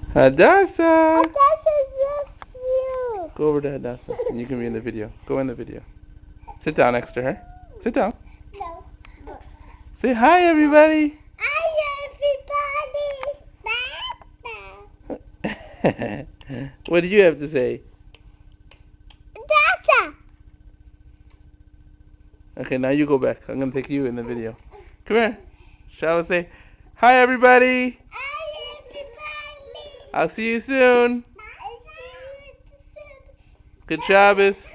Hadassah! Hadassah loves you. Go over to Hadassah and you can be in the video. Go in the video. Sit down next to her. Sit down. No. Say hi, everybody. Hi, everybody. What did you have to say? Hadassah. Okay, now you go back. I'm going to take you in the video. Come here. Shalva, say hi, everybody. Hi, everybody. I'll see you soon. I'll see you soon. Good Shabbos.